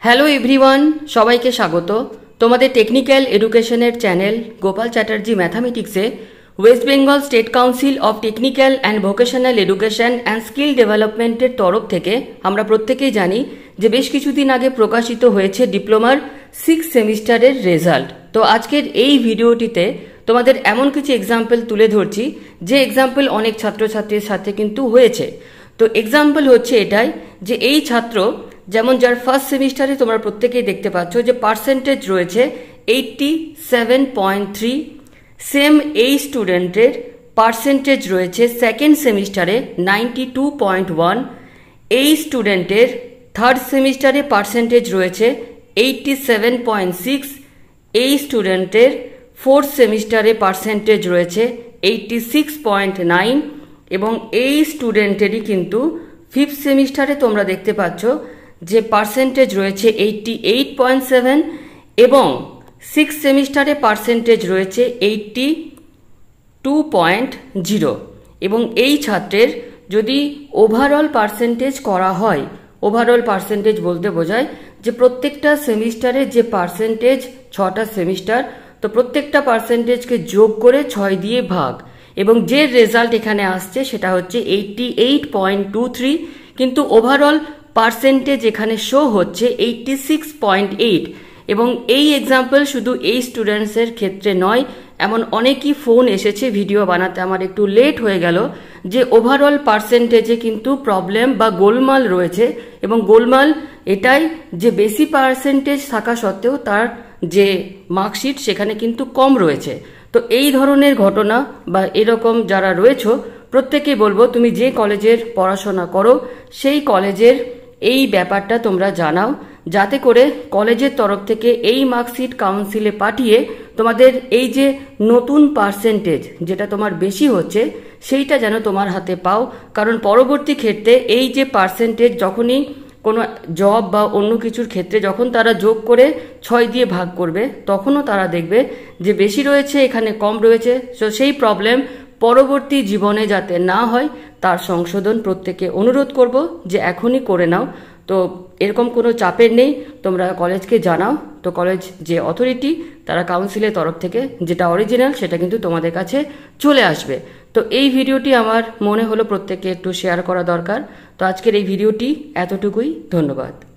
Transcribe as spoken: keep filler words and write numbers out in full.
Hello everyone, সবাইকে স্বাগত তোমাদের টেকনিক্যাল এডুকেশনের চ্যানেল গোপাল চ্যাটার্জি ম্যাথামেটিক্সে west Bengal state council of technical and vocational education and skill ডেভেলপমেন্টের তরফ থেকে আমরা প্রত্যেকেই জানি যে বেশ কিছুদিন আগে প্রকাশিত হয়েছে ডিপ্লোমার সিক্স সেমিস্টারের রেজাল্ট। তো আজকের এই ভিডিওটিতে তোমাদের এমন কিছু এক্সাম্পল তুলে ধরছি যে এক্সাম্পল অনেক ছাত্রছাত্রীর সাথে কিন্তু হয়েছে। তো এক্সাম্পল হচ্ছে এটাই যে এই ছাত্র যেমন যার ফার্স্ট সেমিস্টারে তোমরা প্রত্যেকেই দেখতে পাচ্ছ যে পার্সেন্টেজ রয়েছে eighty seven point three, same এই স্টুডেন্টের পার্সেন্টেজ রয়েছে সেকেন্ড সেমিস্টারে নাইনটি টু পয়েন্ট ওয়ান, এই স্টুডেন্টের থার্ড সেমিস্টারে পার্সেন্টেজ রয়েছে এইটটি সেভেন পয়েন্ট সিক্স, এই স্টুডেন্টের ফোর্থ সেমিস্টারে পার্সেন্টেজ রয়েছে এইটটি সিক্স পয়েন্ট নাইন এবং এই স্টুডেন্টেরই কিন্তু ফিফথ সেমিস্টারে তোমরা দেখতে পাচ্ছ যে পার্সেন্টেজ রয়েছে এইটটি এইট পয়েন্ট সেভেন এবং সিক্স সেমিস্টারে পার্সেন্টেজ রয়েছে এইটটি টু পয়েন্ট জিরো। এবং এই ছাত্রের যদি ওভারঅল পার্সেন্টেজ করা হয়, ওভারঅল পার্সেন্টেজ বলতে বোঝায় যে প্রত্যেকটা সেমিস্টারে যে পার্সেন্টেজ ছটা সেমিস্টার, তো প্রত্যেকটা পার্সেন্টেজকে যোগ করে ছয় দিয়ে ভাগ এবং যে রেজাল্ট এখানে আসছে সেটা হচ্ছে eighty eight point two three, কিন্তু ওভারঅল পার্সেন্টেজ এখানে শো হচ্ছে এইটটি সিক্স পয়েন্ট এইট। এবং এই এক্সাম্পল শুধু এই স্টুডেন্টসের ক্ষেত্রে নয়, এমন অনেকই ফোন এসেছে ভিডিও বানাতে আমার একটু লেট হয়ে গেল যে ওভারঅল পার্সেন্টেজে কিন্তু প্রবলেম বা গোলমাল রয়েছে এবং গোলমাল এটাই যে বেশি পার্সেন্টেজ থাকা সত্ত্বেও তার যে মার্কশিট সেখানে কিন্তু কম রয়েছে। তো এই ধরনের ঘটনা বা এরকম যারা রয়েছে প্রত্যেকেই বলবো তুমি যে কলেজের পড়াশোনা করো সেই কলেজের এই ব্যাপারটা তোমরা জানাও, যাতে করে কলেজের তরফ থেকে এই মার্কশিট কাউন্সিলে পাঠিয়ে তোমাদের এই যে নতুন পার্সেন্টেজ যেটা তোমার বেশি হচ্ছে সেইটা যেন তোমার হাতে পাও। কারণ পরবর্তী ক্ষেত্রে এই যে পার্সেন্টেজ যখনই কোনো জব বা অন্য কিছুর ক্ষেত্রে যখন তারা যোগ করে ছয় দিয়ে ভাগ করবে তখনও তারা দেখবে যে বেশি রয়েছে এখানে কম রয়েছে। তো সেই প্রবলেম পরবর্তী জীবনে যাতে না হয় তার সংশোধন প্রত্যেকে অনুরোধ করব যে এখনই করে নাও। তো এরকম কোনো চাপের নেই, তোমরা কলেজকে জানাও, তো কলেজ যে অথরিটি তারা কাউন্সিলের তরফ থেকে যেটা অরিজিনাল সেটা কিন্তু তোমাদের কাছে চলে আসবে। তো এই ভিডিওটি আমার মনে হলো প্রত্যেককে একটু শেয়ার করা দরকার। তো আজকের এই ভিডিওটি এতটুকুই, ধন্যবাদ।